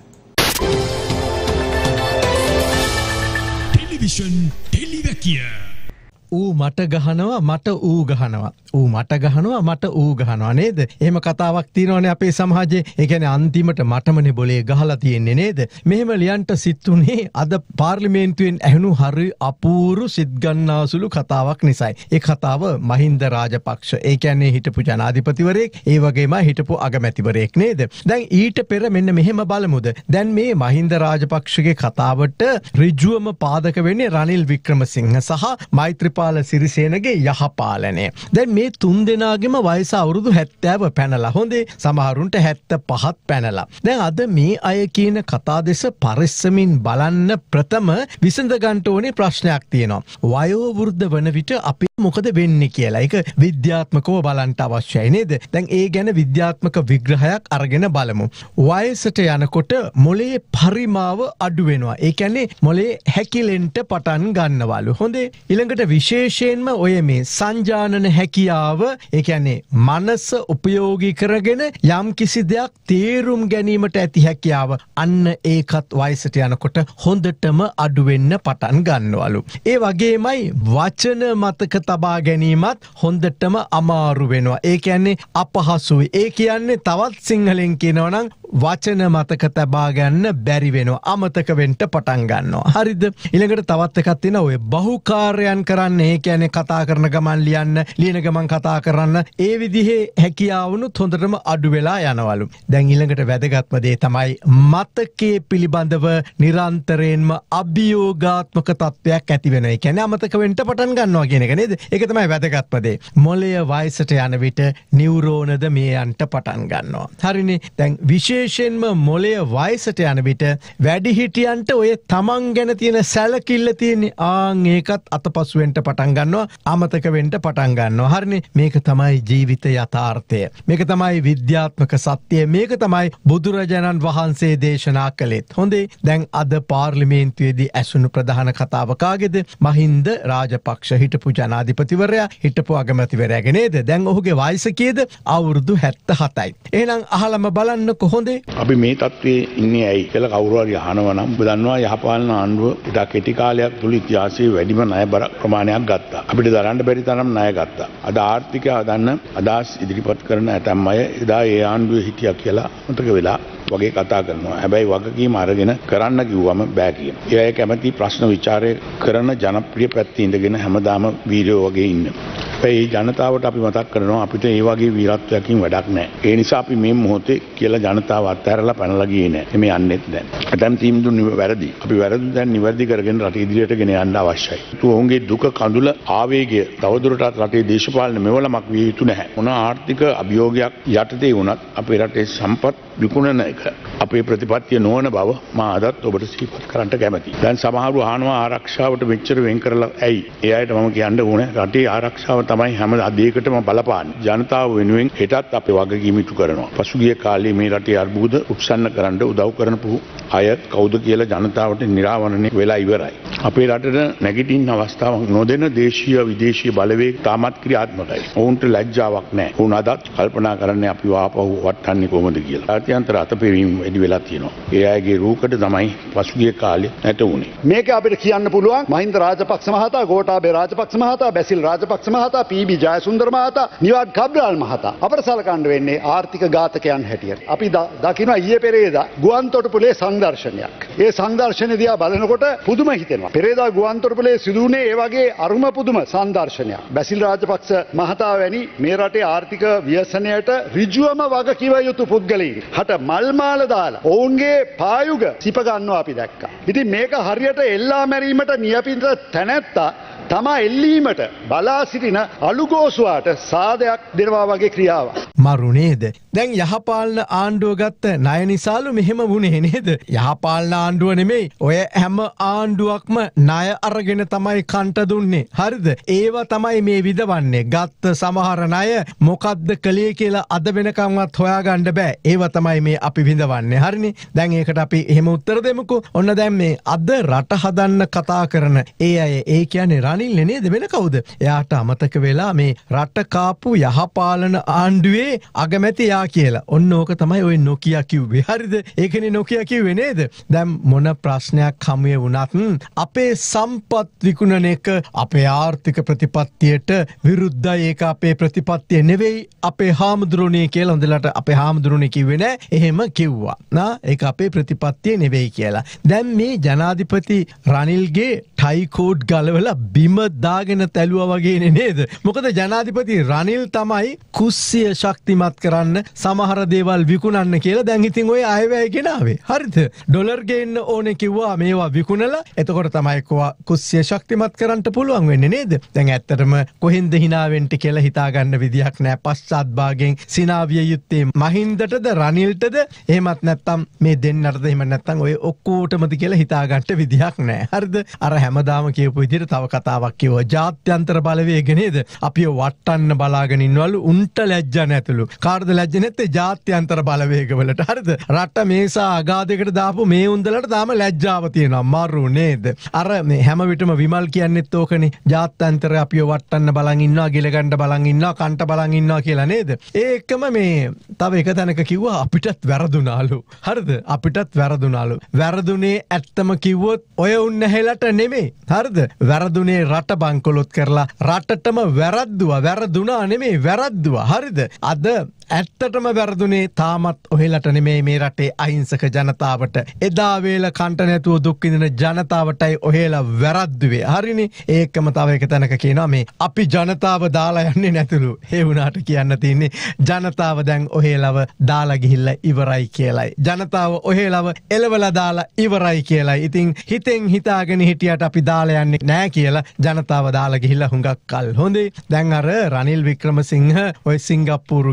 ටෙලිවිෂන් ටෙලිවැකිය ඌ මට ගහනවා මට ඌ ගහනවා ඌ මට ගහනවා මට ඌ ගහනවා නේද? එහෙම කතාවක් තියෙනවනේ අපේ සමාජයේ. ඒ කියන්නේ අන්තිමට මටමනේ බොලේ ගහලා තියෙන්නේ නේද? මෙහෙම ලියන්ට සිත්තුනේ අද පාර්ලිමේන්තුවෙන් ඇහුණු හරි අපූරු සිත් ගන්නාසුළු කතාවක් නිසායි. ඒ කතාව මහින්ද රාජපක්ෂ. ඒ කියන්නේ හිටපු ජනාධිපතිවරයෙක්, ඒ වගේම හිටපු අගමැතිවරයෙක් නේද? දැන් ඊට පෙර මෙන්න මෙහෙම බලමුද. දැන් මේ මහින්ද රාජපක්ෂගේ කතාවට ඍජුවම පාදක වෙන්නේ රනිල් වික්‍රමසිංහ සහ මෛත්‍රී පාල සිරිසේනගේ යහපාලනය. දැන් මේ තුන් දෙනාගෙම වයස අවුරුදු 70 පැනලා. හොඳේ සමහරුන්ට 75ත් පැනලා. දැන් අද මේ අය කියන කතා දෙස පරිස්සමින් බලන්න ප්‍රථම විසඳ ගන්න ඕනේ ප්‍රශ්නයක් තියෙනවා. වයෝ වෘද්ධ වන විට අපි මොකද වෙන්නේ කියලා. ඒක විද්‍යාත්මකව බලන්න අවශ්‍යයි නේද? දැන් ඒ ගැන විද්‍යාත්මක විග්‍රහයක් අරගෙන බලමු. වයසට යනකොට මොලේ පරිමාව අඩු වෙනවා. ඒ කියන්නේ මොලේ හැකිලෙන්න පටන් ගන්නවලු. හොඳේ ඊළඟට විශේෂයෙන්ම ඔය මේ සංජානන හැකියාව, ඒ කියන්නේ මනස උපයෝගී කරගෙන යම් කිසි දෙයක් තේරුම් ගැනීමට ඇති හැකියාව අන්න ඒකත් වයසට යනකොට හොඳටම අඩු වෙන්න පටන් ගන්නවලු. ඒ වගේමයි වචන මතක තබා ගැනීමත් හොඳටම අමාරු වෙනවා. ඒ කියන්නේ අපහසුයි. ඒ කියන්නේ තවත් සිංහලෙන් කියනවා නම් වචන මතක තබා ගන්න බැරි වෙනවා. අමතක වෙන්න පටන් ගන්නවා. හරිද? ඊළඟට තවත් එකක් තියෙනවා ඔය බහුකාර්යයන් කරන්න. ඒ කියන්නේ කතා කරන ගමන් ලියන්න, ලියන ගමන් කතා කරන්න. ඒ විදිහේ හැකියාවනුත් හොඳටම අඩු වෙලා යනවලු. දැන් ඊළඟට වැදගත්ම දේ තමයි මතකයේ පිළිබඳව නිරන්තරයෙන්ම අභියෝගාත්මක තත්වයක් ඇති වෙනවා. ඒ කියන්නේ අමතක වෙන්න පටන් ගන්නවා කියන එක නේද? ඒක තමයි වැදගත්ම දේ. මොළය වයසට යන විට නියුරෝනද මේ යන්ට පටන් ගන්නවා. හරිනේ. දැන් විශේෂ විශේෂයෙන්ම මොලය වයසට යන විට වැඩිහිටියන්ට ඔය තමන් ගැන තියෙන සැලකිල්ල තියෙන ඒකත් අතපසුවෙන්ට පටන් ගන්නවා, අමතක වෙන්න පටන් ගන්නවා. හරිනේ, මේක තමයි ජීවිත යථාර්ථය. මේක තමයි විද්‍යාත්මක සත්‍යය. මේක තමයි බුදුරජාණන් වහන්සේ දේශනා කළෙත්. හොඳේ, දැන් අද පාර්ලිමේන්තුවේදී ඇසුණු ප්‍රධාන කතාව කාගේද? මහින්ද රාජපක්ෂ, හිටපු ජනාධිපතිවරයා, හිටපු අගමැතිවරයාගේ නේද? දැන් ඔහුගේ වයස කීයද? අවුරුදු 77යි. එහෙනම් අහලම බලන්න කොහොමද? අපි මේ තත්ත්වයේ ඉන්නේ ඇයි කියලා කවුරු හරි අහනවා නම් ඔබ දන්නවා යහපාලන ආණ්ඩුව ඉතා කෙටි කාලයක් තුල ඉතිහාසයේ වැඩිම ණය ප්‍රමාණයක් ගත්තා. අපිට දරන්න බැරි තරම් ණය ගත්තා. අද ආර්ථිකය හදන්න අදහස් ඉදිරිපත් කරන ඇතැම් අය එදා ඒ ආණ්ඩුවේ හිටියා කියලා මතක වෙලා වගේ කතා කරනවා. හැබැයි වගකීම අරගෙන කරන්න කිව්වම බෑ කියන. ඒ අය කැමති ප්‍රශ්න විචාරය කරන ජනප්‍රිය පැත්තේ ඉඳගෙන හැමදාම වීරයෝ වගේ ඉන්න. ඒ ජනතාවට අපි මතක් කරනවා අපිට ඒ වගේ වීරත්වයකින් වැඩක් නැහැ. ඒ නිසා අපි මේ මොහොතේ කියලා ජනතාව අත්හැරලා පැනලා ගියේ නැහැ. මේ යන්නෙත් දැන්. ඇතම් තීන්දුව වැරදි. අපි වැරදි දැන් නිවැරදි කරගෙන රට ඉදිරියට ගෙන යන්න අවශ්‍යයි. ඔවුන්ගේ දුක කඳුල ආවේගය තවදුරටත් රටේ දේශපාලන මෙවලමක් විය යුතු නැහැ. මොන ආර්ථික අභියෝගයක් යටතේ වුණත් අපේ රටේ සම්පත් විකුණන එක අපේ ප්‍රතිපත්තිය නොවන බව මා අදත් ඔබට සිහිපත් කරන්න කැමැතියි. දැන් සමහරව අහනවා ආරක්ෂාවට මෙච්චර වෙන් කරලා ඇයි? ඒ අයට මම කියන්න ඕනේ රටේ ආරක්ෂාව තමයි හැම අධ්‍යයකටම බලපාන්නේ. ජනතාව වෙනුවෙන් හෙටත් අපේ වගකීම ඉටු කරනවා. පසුගිය කාලේ මේ රටේ අර්බුද උත්සන්න කරන්න උදව් කරනපු අය කවුද කියලා ජනතාවට නිරාවරණය වෙලා ඉවරයි. අපේ රටට නැගිටින්න අවස්ථාවක් නොදෙන දේශීය විදේශීය බලවේග තාමත් ක්‍රියාත්මකයි. ඔවුන්ට ලැජ්ජාවක් නැහැ. ඔවුන් අදත් කල්පනා කරන්නේ අපි ආපහු වටන්නේ කොහොමද කියලා. ජාත්‍යන්තර අතපෙවීම වැඩි වෙලා තියෙනවා. ඒ අයගේ රූකඩ තමයි පසුගිය කාලේ නැත වුණේ. මේක අපිට කියන්න පුළුවන් මහින්ද රාජපක්ෂ මහතා, ගෝඨාභය රාජපක්ෂ මහතා, බැසිල් රාජපක්ෂ මහතා, පී.බී. ජයසුන්දර මහතා, නිවාඩ් කබ්‍රාල් මහතා අපට සලකන්න වෙන්නේ ආර්ථික ඝාතකයන් හැටියට. අපි දකිනවා ඊයේ පෙරේදා ගුවන්තොටුපොලේ සංදර්ශනයක්. ඒ සංදර්ශනය දිහා බලනකොට පුදුම හිතෙනවා. පෙරේදා ගුවන්තොටුපොලේ සිදු වුණේ ඒ වගේ අරුම පුදුම සංදර්ශනයක්. බැසිල් රාජපක්ෂ මහතා වැනි මේ රටේ ආර්ථික ව්‍යසනයට ඍජුවම වග කිව යුතු පුද්ගලයින් හට මල් මාල දාලා ඔවුන්ගේ පායුග සිප ගන්නවා අපි දැක්කා. ඉතින් මේක හරියට එල්ලා මැරීමට නියපිට තැනැත්තා තමා එල්ලීමට බලා සිටින අලුගෝසුවාට සාදයක් දෙනවා වගේ ක්‍රියාවක්. මරු නේද? දැන් යහපාලන ආණ්ඩුව ගත්ත ණය නිසාලු මෙහෙම වුණේ නේද? යහපාලන ආණ්ඩුව නෙමෙයි. ඔය හැම ආණ්ඩුවක්ම ණය අරගෙන තමයි කන්ට දුන්නේ. හරිද? ඒවා තමයි මේ විදවන්නේ. ගත්ත සමහර ණය මොකද්ද කලේ කියලා අද වෙනකන්වත් හොයාගන්න බෑ. ඒවා තමයි මේ අපි විඳවන්නේ. හරිනේ? දැන් ඒකට අපි එහෙම උත්තර දෙමුකෝ. ඔන්න දැන් මේ අද රට හදන්න කතා කරන ඒ අය ඒ කියන්නේ රනිල් නේද? වෙන කවුද? එයාට අමතක වෙලා මේ රට කාපු යහපාලන ආණ්ඩුවේ අගමැතියා කියලා. ඔන්න ඕක තමයි ඔය නොකියා කිව්වේ. හරිද? ඒකනේ නොකියා කිව්වේ නේද? දැන් මොන ප්‍රශ්නයක් හමුවේ වුණත් අපේ සම්පත් විකුණන එක අපේ ආර්ථික ප්‍රතිපත්තියට විරුද්ධයි. ඒක අපේ ප්‍රතිපත්තිය නෙවෙයි. අපේ හාමුදුරුවනේ කියලා හොඳලට අපේ හාමුදුරුවනේ කිව්වේ නෑ. එහෙම කිව්වා. ඒක අපේ ප්‍රතිපත්තිය නෙවෙයි කියලා. දැන් මේ ජනාධිපති රනිල්ගේ ටයි කෝඩ් ගලවලා බිම දාගෙන තැලුවා වගේනේ නේද? මොකද ජනාධිපති රනිල් තමයි කුස්සිය ශක්තිමත් කරන්න සමහර දේවල් විකුණන්න කියලා දැන් ඉතින් ඔය අයවැය ගෙනාවේ. හරිද? ඩොලර් ගේන්න ඕනේ කිව්වා මේවා විකුණලා. එතකොට තමයි කුස්සිය ශක්තිමත් කරන්න පුළුවන් වෙන්නේ නේද? දැන් ඇත්තටම කොහෙන්ද hina වෙන්න කියලා හිතා ගන්න විදියක් නැහැ. පශ්චාත් භාගයෙන් සිනාවිය යුත්තේ මහින්දටද රනිල්ටද? එහෙමත් නැත්නම් මේ දෙන්නටද? එහෙම නැත්නම් ඔය ඔක්කොටමද කියලා හිතා ගන්න විදියක් නැහැ. හරිද? අර හැමදාම කියපු විදිහට තව කතාවක් කිව්වා. ජාත්‍යන්තර බලවේග නේද? අපිව වටන්න බලාගෙන ඉන්නවලු. උන්ට ලැජ්ජ නැතුළු. කාටද ලැජ්ජ නැත්තේ? ජාත්‍යන්තර බලවේගවලට. හරිද? රට මේසා අගාධයකට දාපු මේ උන්දලට තාම ලැජ්ජාව තියෙනවා. මරු නේද? අර මේ හැම විටම විමල් කියන්නෙත් ඕකනේ. ජාත්‍යන්තරය අපිව වටන්න බලන් ඉන්නවා, ගිල ගන්න බලන් ඉන්නවා, කන්ට බලන් ඉන්නවා කියලා නේද? ඒ එක්කම මේ තව එක තැනක කිව්වා අපිටත් වැරදුනාලු. හරිද? අපිටත් වැරදුනාලු. වැරදුනේ ඇත්තම කිව්වොත් ඔය උන් නැහෙලට නෙමෙයි. හරිද? වැරදුනේ රට බංකොලොත් කරලා රටටම වැරදුනා නෙමෙයි වැරද්දුවා. හරිද? අද ඇත්තටම වැරදුනේ තාමත් ඔහෙලට නෙමෙයි මේ රටේ අහිංසක ජනතාවට. එදා වේල කන්ට නැතුව දුක් විඳින ජනතාවටයි ඔහෙලා වැරද්දුවේ. හරිනේ? ඒකම තව එක තැනක කියනවා මේ අපි ජනතාව දාලා යන්නේ නැතුළු. ඒ වුණාට කියන්න තියෙන්නේ ජනතාව දැන් ඔහෙලව දාලා ගිහිල්ලා ඉවරයි කියලායි. ජනතාව ඔහෙලව එලවලා දාලා ඉවරයි කියලායි. ඉතින් හිතෙන් හිතාගෙන හිටියට අපි දාලා යන්නේ නැහැ කියලා ජනතාව දාලා ගිහිල්ලා හුඟක් කල්. හොඳේ. දැන් අර රනිල් වික්‍රමසිංහ ඔය සිංගප්පූරු ගිවිසුම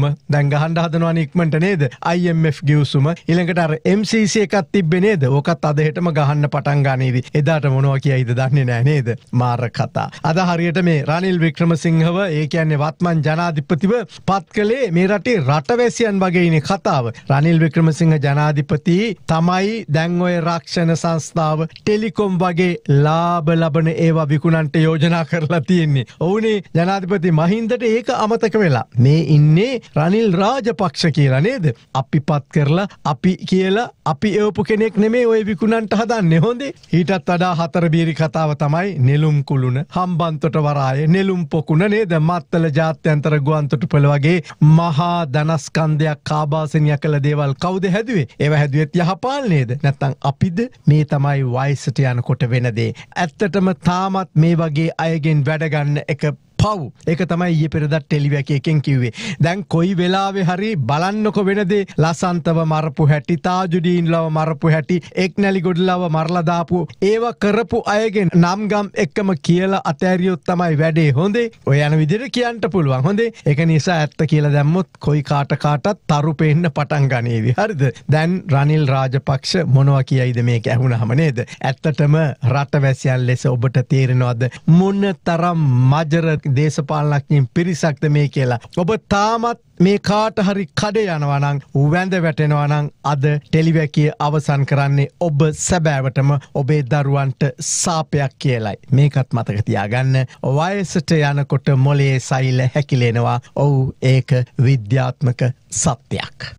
ගිවිසුම දැන් ගහන්න හදනවනේ ඉක්මනට නේද? IMF ගිවිසුම ඊළඟට අර MCC එකක් තිබ්බේ නේද? ඕකත් අද හෙටම ගහන්න පටන් ගන්නේදී. එදාට මොනවා කියයිද දන්නේ නැහැ නේද? මාර කතා. අද හරියට මේ රනිල් වික්‍රමසිංහව ඒ කියන්නේ වත්මන් ජනාධිපතිව පත් කළේ මේ රටේ රටවැසියන් වගේ ඉන්නේ කතාව. රනිල් වික්‍රමසිංහ ජනාධිපති තමයි දැන් ඔය රක්ෂණ සංස්ථාව ටෙලිකොම් වගේ ලාභ ලබන ඒවා විකුණන්ට යෝජනා කරලා තියෙන්නේ. ඔවුනේ ජනාධිපති මහින්දට ඒක අමතක වෙලා. මේ ඉන්නේ රනිල් රාජපක්ෂ කියලා නේද? අපි පත් කරලා අපි කියලා අපි එවපු කෙනෙක් නෙමේ ඔය විකුණන්ට හදන්නේ හොඳේ. ඊටත් වඩා හතර බීරි කතාව තමයි නෙළුම් කුළුණ, හම්බන්තොට වරාය, නෙළුම් පොකුණ නේද? මත්තල ජාත්‍යන්තර ගුවන්තොටුපළ වගේ මහා ධනස්කන්ධයක් කාබාසනිය කළ දේවල් කවුද හැදුවේ? ඒව හැදුවෙත් යහපාල නේද? නැත්තම් අපිද? මේ තමයි වයසට යනකොට වෙන දේ. ඇත්තටම තාමත් මේ වගේ අයගෙන් වැඩ ගන්න එක පව්. ඒක තමයි ඊයේ පෙරදා ටෙලිවැකේ එකෙන් කිව්වේ. දැන් කොයි වෙලාවෙ හරි බලන්නකො වෙන දේ ලසන්තව මරපු හැටි, තාජුඩීන්ලව මරපු හැටි, එක්නැලි ගොඩලව මරලා දාපු ඒවා කරපු අයගෙන් නම් ගම් එක්කම කියලා අතෑරියොත් තමයි වැඩේ හොඳේ. ඔය යන විදිහට කියන්න පුළුවන් හොඳේ. ඒක නිසා ඇත්ත කියලා දැම්මොත් කොයි කාටත් තරු පෙන්න පටන් ගනීවි. හරිද? දැන් රනිල් රාජපක්ෂ මොනවා කියයිද මේක ඇහුනහම නේද? ඇත්තටම රටවැසියන් ලෙස ඔබට තේරෙනවද මොනතරම් මජර දේශපාලනඥයින් පිරිසක්ද මේ කියලා? ඔබ තාමත් මේ කාට හරි කඩේ යනවා නම් වැඳ වැටෙනවා නම් අද ටෙලිවැකිය අවසන් කරන්නේ ඔබ සැබෑවටම ඔබේ දරුවන්ට සාපයක් කියලයි. මේකත් මතක තියාගන්න. වයසට යනකොට මොලේ සෛල හැකිලෙනවා. ඔව් ඒක විද්‍යාත්මක සත්‍යයක්.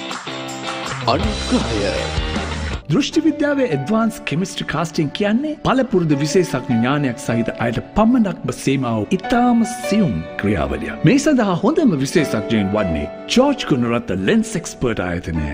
අනුග්‍රහය දෘෂ්ටි විද්‍යාවේ ඇඩ්වාන්ස් කෙමිස්ට්‍රි කාස්ටිං කියන්නේ පළපුරුදු විශේෂඥ ඥානයක් සහිත අයට පමණක්ම සීමාව ඉතාම සියුම් ක්‍රියාවලිය. මේ සඳහා හොඳම විශේෂඥයින් වන්නේ ජෝර්ජ් ගුණරත්න ලෙන්ස් එක්ස්පර්ට් ආයතනයයි.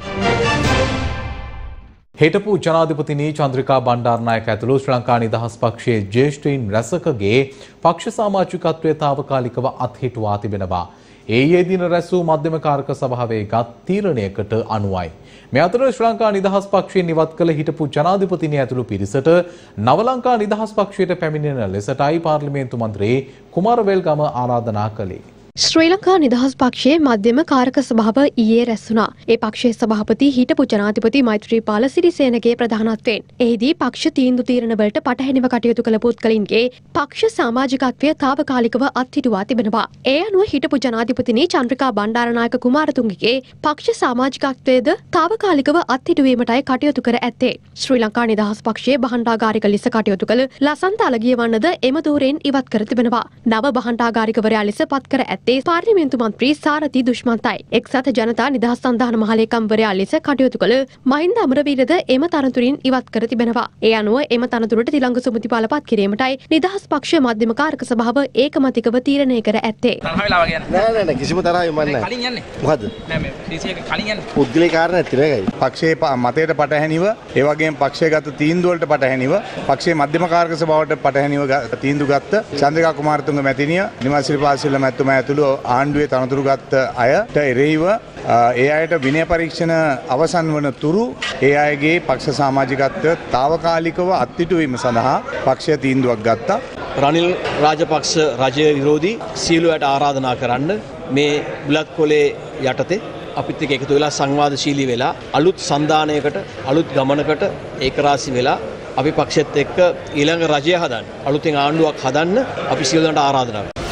හිටපු ජනාධිපතිනී චන්ද්‍රිකා බණ්ඩාරනායක ඇතුළු ශ්‍රී ලංකා නිදහස් පක්ෂයේ ජ්‍යෙෂ්ඨයින් රැසකගේ පක්ෂ සමාජිකත්වයේ තාවකාලිකව අත්හිටුවා තිබෙනවා. ඒ දින රැසූ මධ්‍යම කාරක සභාවේ ගත් තීරණයකට අනුවයි. මේ අතර ශ්‍රී ලංකා නිදහස් පක්ෂයෙන් ඉවත් කළ හිටපු ජනාධිපතිනිය ඇතුළු පිරිසට නව ලංකා නිදහස් පක්ෂයට පැමිණෙන ලෙසටයි පාර්ලිමේන්තු මන්ත්‍රී කුමාරවේල්ගම ආරාධනා කළේ. ශ්‍රී ලංකා නිදහස් පක්ෂයේ මධ්‍යම කාරක සභාව ඊයේ රැස්වුණා. ඒ පක්ෂයේ සභාපති හිටපු ජනාධිපති මෛත්‍රීපාල සිරිසේනගේ ප්‍රධානත්වයෙන්. එහිදී පක්ෂ තීන්දුව තීරණ වලට පටහැනිව කටයුතු කළ පුද්ගලයින්ගේ පක්ෂ සමාජිකත්වය తాවකාලිකව අත්හිටුවා තිබෙනවා. ඒ අනුව හිටපු ජනාධිපතිනී චන්ද්‍රිකා බණ්ඩාරනායක කුමාරතුංගගේ පක්ෂ සමාජිකත්වයේද තාවකාලිකව අත්හිටුවීමටයි කටයුතු කර ඇත්තේ. ශ්‍රී ලංකා නිදහස් පක්ෂයේ භාණ්ඩාගාරික ලෙස කටයුතු කළ ලසන්ත අලගියවන්නද එම ධූරයෙන් ඉවත් කර තිබෙනවා. නව භාණ්ඩාගාරිකවරයා ලෙස පත් කර පාර්ලිමේන්තු මන්ත්‍රී සාරති දුෂ්මන්තයි. එක්සත් ජනතා නිදහස් සන්ධාන මහලේකම්වරයා ලෙස කටයුතු කළ මහින්ද අමරවීරද එම තනතුරින් ඉවත් කර තිබෙනවා. ඒ අනුව එම තනතුරට තිලංග සුමතිපාල පත් කිරීමටයි නිදහස් පක්ෂ මධ්‍යම කාරක සභාව ඒකමතිකව තීරණය කර ඇත්තේ. නෑ කිසිම තරහක් යන්නේ නැහැ. කලින් යන්නේ. මොකද්ද? නෑ මේ CC එක කලින් යන්නේ. පුද්ගලික කාරණා නැති නේද? පක්ෂයේ මතයට පටහැනිව ඒ වගේම පක්ෂයේ ගත තීන්දුව වලට පටහැනිව පක්ෂයේ මධ්‍යම කාරක සභාවට පටහැනිව තීන්දුව ගත්ත චන්ද්‍රිකා කුමාරතුංග මැතිණිය නිවාසිරි පාසිල්ල මැතිතුමා ඇතුළු ආණ්ඩුවේ තනතුරු ගත්ත අයට එරෙහිව ඒ අයට විනය පරීක්ෂණ අවසන් වන තුරු ඒ අයගේ පක්ෂ සමාජිකත්වය తాවකාලිකව අත්හිටුවීම සඳහා පක්ෂය තීන්දුවක් ගත්තා. රනිල් රාජපක්ෂ රජය විරෝධී සියලුවට ආරාධනා කරන්න මේ බුලත් කොලේ යටතේ අපිත් එක්ක එකතු වෙලා සංවාදශීලී වෙලා අලුත් සන්දානයකට අලුත් ගමනකට ඒකරාශී වෙලා අපි පක්ෂෙත් එක්ක ඊළඟ රජය හදන්න අලුතෙන් ආණ්ඩුවක් හදන්න අපි සියලු දෙනාට ආරාධනා කරනවා.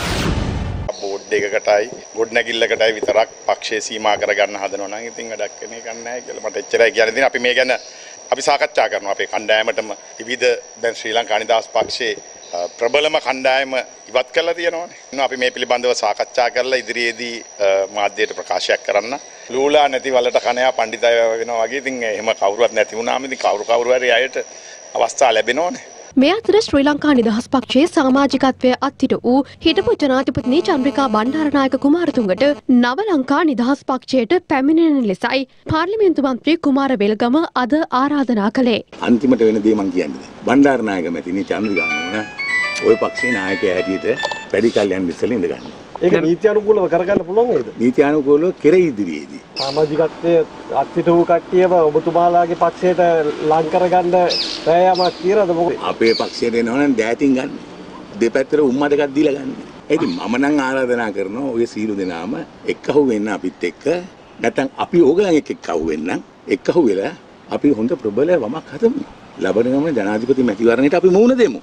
දෙකකටයි ගොඩනැගිල්ලකටයි විතරක් පක්ෂයේ සීමා කරගන්න හදනවා නම් ඉතින් වැඩක් වෙන්නේ නැහැ කියලා මට එච්චරයි කියන්න තියෙන්නේ. අපි මේ ගැන අපි සාකච්ඡා කරනවා අපේ කණ්ඩායමටම විවිධ දැන් ශ්‍රී ලංකා නිදහස් පක්ෂයේ ප්‍රබලම කණ්ඩායම ඉවත් කරලා තියෙනවානේ. අපි මේ පිළිබඳව සාකච්ඡා කරලා ඉදිරියේදී මාධ්‍යයට ප්‍රකාශයක් කරන්න. ලූලා නැති වලට කණයා පඬිතය වෙනවා වගේ ඉතින් එහෙම කවුරුවත් නැති වුණාම ඉතින් කවුරු හරි අයට අවස්ථාව ලැබෙනවනේ. මේ අතර ශ්‍රී ලංකා නිදහස් පක්ෂයේ සමාජිකත්වය අත්හිට වූ හිටපු ජනාධිපතිනී චන්ද්‍රිකා බණ්ඩාරනායක කුමාරතුංගට නව ලංකා නිදහස් පක්ෂයට පැමිණෙන ලෙසයි පාර්ලිමේන්තු මන්ත්‍රී කුමාරවේල්ගම අද ආරාධනා කළේ. අන්තිමට වෙන දේ මං කියන්නේ. බණ්ඩාරනායක මැතිණිය චන්ද්‍රිකා නෝනා ওই පක්ෂේ නායකයා හැටියට වැඩි කල් යන ඉස්සෙල්ලා ඉඳ ගන්න. ඒක නීති අනුකූලව කරගන්න පුළුවන් නේද? නීති අනුකූලව කෙරෙයි ඉදිරියේදී. සමාජිකත්වයේ අත්හිට වූ කට්ටියව ඔබතුමාලාගේ පක්ෂයට ලං කරගන්න රැයමක් කියලාද මොකද? අපේ පක්ෂයට එනවනම් දෑතින් ගන්න. දෙපැත්තට උම්මා දෙකක් දීලා ගන්න. ඉතින් මම නම් ආරාධනා කරනවා ඔය සීල දෙනාම එක්කහුව වෙන්න අපිත් එක්ක. නැත්නම් අපි ඕගලන් එක්කහුව වෙන්න. එක්කහුව වෙලා අපි හොඳ ප්‍රබල වමක් හදමු. ලබන ගම ජනාධිපති මැතිවරණයට අපි මුහුණ දෙමු.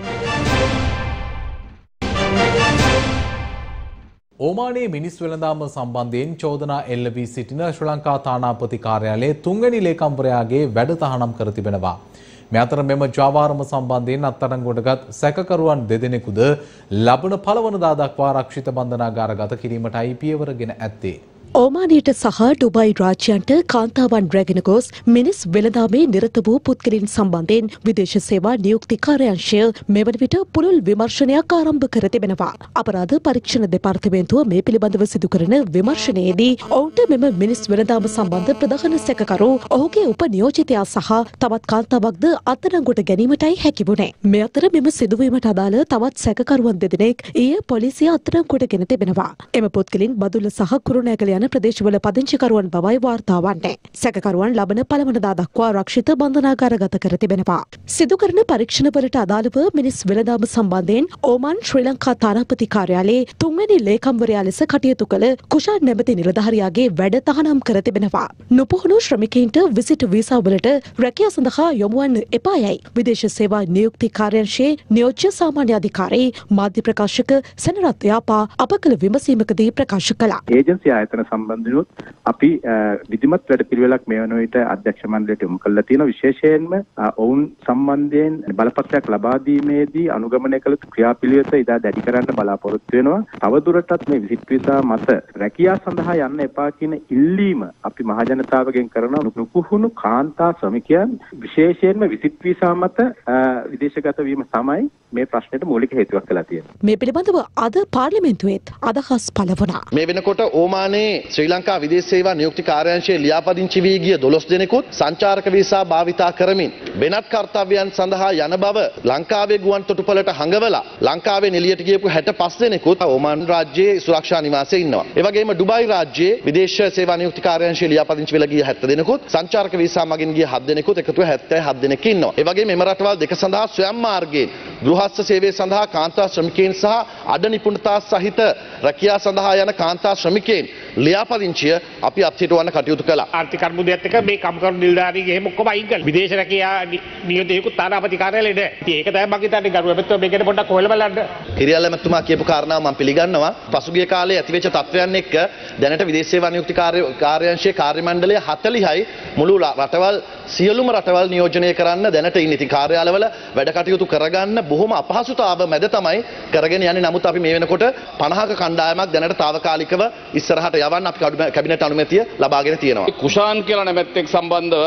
ඕමානයේ මිනිස් වෙළඳාම සම්බන්ධයෙන් චෝදනා එල්ල වී සිටින ශ්‍රී ලංකා තානාපති කාර්යාලයේ තුන්වෙනි ලේකම්වරයාගේ වැඩ තහනම් කර තිබෙනවා. මේ අතර මෙම ජාවාරම සම්බන්ධයෙන් අත්අඩංගුවටගත් සැකකරුවන් දෙදෙනෙකුද ලබන පළවනදා දක්වා ආරක්ෂිත බන්ධනාගාරගත කිරීමටයි පියවරගෙන ඇත්තේ. ඕමානයට සහ ඩුබයි රාජ්‍යයන්ට කාන්තාවන් රැගෙන ගොස් මිනිස් වෙළඳාමේ නිරත වූ පුද්ගලයන් සම්බන්ධයෙන් විදේශ සේවා නියුක්ති කාර්යාංශය මෙවන විට පුළුල් විමර්ශනයක් ආරම්භ කර තිබෙනවා. අපරාධ පරීක්ෂණ දෙපාර්තමේන්තුව මේ පිළිබඳව සිදු කරන විමර්ශනයේදී ඔවුන්ට මෙම මිනිස් වෙළඳාම සම්බන්ධ ප්‍රධාන සැකකරු ඔහුගේ උපනියෝජිතයා සහ තවත් කාන්තාවක්ද අත්අඩංගුවට ගැනීමටයි හැකි වුණේ. මේ අතර මෙම සිදුවීමට අදාළ තවත් සැකකරුවන් දෙදෙනෙක් ඊයේ පොලිසිය අත්අඩංගුවට ගෙන තිබෙනවා. එම පුද්ගලයන් බදුල්ල සහ කුරුණෑගල යන ප්‍රදේශවල පදිංචිකරුවන් බවයි වාර්තා වන්නේ. සැකකරුවන් ලබන පළවනදා දක්වා ආරක්ෂිත බන්ධනාගාරගත කර තිබෙනවා. සිදු කරන පරීක්ෂණවලට අදාළව මිනිස් වෙළඳාම සම්බන්ධයෙන් ඕමන් ශ්‍රී ලංකා තානාපති කාර්යාලයේ තුන්වැනි ලේකම්වරයා ලෙස කටයුතු කළ කුෂාන් නැමැති නිලධාරියාගේ වැඩ තහනම් කර තිබෙනවා. නොපුහුණු ශ්‍රමිකයින්ට විසිට වීසා වලට රැකියා සඳහා යොමු වන්න එපායයි විදේශ සේවා නියුක්ති කාර්යාංශයේ නියෝජ්‍ය සාමාන්‍ය අධිකාරී මාධ්‍ය ප්‍රකාශක සෙනරත් යාපා අප කළ විමසීමකදී ප්‍රකාශ කළා. ඒජන්සි ආයතන සම්බන්ධනොත් අපි විධිමත් වැඩපිළිවෙලක් මේ වන විට අධ්‍යක්ෂ මණ්ඩලයට යොමු කරලා තියෙනවා. විශේෂයෙන්ම ඔවුන් සම්බන්ධයෙන් බලපත්‍රයක් ලබා දීමේදී අනුගමනය කළ ක්‍රියාපිළිවෙත ඉදා දැඩි කරන්න බලාපොරොත්තු වෙනවා. තවදුරටත් මේ විසිට වීසා මත රැකියා සඳහා යන්න එපා කියන ඉල්ලීම අපි මහජනතාවගෙන් කරන නුපුහුණු කාන්තා ශ්‍රමිකයන් විශේෂයෙන්ම විසිට වීසා මත විදේශගත වීම තමයි මේ ප්‍රශ්නෙට මූලික හේතුවක් වෙලා තියෙන්නේ. මේ පිළිබඳව අද පාර්ලිමේන්තුවේත් අදහස් පළ වුණා. මේ වෙනකොට ඕමානයේ ශ්‍රී ලංකා විදේශ සේවා නියුක්ති කාර්යාංශයේ ලියාපදිංචි වී ගිය 12 දෙනෙකුත් සංචාරක වීසා භාවිතා කරමින් වෙනත් කර්තව්‍යයන් සඳහා යන බව ලංකාවේ ගුවන් තොටුපළට හංගවලා ලංකාවේ එළියට ගියපු 65 දෙනෙකුත් ඕමාන් රාජ්‍යයේ සුරක්ෂා නිවාසයේ ඉන්නවා. ඒ වගේම ඩුබයි රාජ්‍යයේ විදේශ සේවා නියුක්ති කාර්යාංශයේ ලියාපදිංචි වෙලා ගිය 70 දෙනෙකුත් සංචාරක වීසා මගින් ගිය 7 දෙනෙකුත් එකතුව 77 දෙනෙක් ඉන්නවා. ඒ වගේම මෙම රටවල් දෙක සඳහා ස්වයං මාර්ගයෙන් ගෘහස්ත සේවය සඳහා කාන්තා ශ්‍රමිකයන් සහ අඩ නිපුණතා සහිත රැකියා සඳහා යන කාන්තා ශ්‍රමිකයන් ලියාපදිංචිය අපි අත්හිටුවන්න කටයුතු කළා. ආර්ථික අර්බුදයත් එක්ක මේ කම්කරු නිලධාරීන් එහෙම ඔක්කොම අයින් කළා. විදේශ රැකියා නියෝජිතයෙකුත් තානාපති කාර්යාලයේ නෑ. ඉතින් ඒක තමයි මම හිතන්නේ ගරු ඇමතුමා මේකට පොඩ්ඩක් හොයලා බලන්න. කිරියල් ඇමතුමා කියපු කාරණාව මම පිළිගන්නවා. පසුගිය කාලේ ඇතිවෙච්ච තත්ත්වයන් එක්ක දැනට විදේශ සේවා නියුක්ති කාර්යාංශයේ කාර්ය මණ්ඩලය 40යි මුළු රටවල් සියලුම රටවල් නියෝජනය කරන්න දැනට ඉන්නේ. ඉතින් කාර්යාලවල වැඩ කටයුතු කරගන්න බොහොම අපහසුතාව මැද තමයි කරගෙන යන්නේ. නමුත් අපි මේ වෙනකොට 50ක කණ්ඩායමක් දැනට తాවකාලිකව ඉස්සරහට යවන්න අපි කැබිනට් අනුමැතිය ලබාගෙන තියෙනවා. කුෂාන් කියලා නැමැත්තෙක් සම්බන්ධව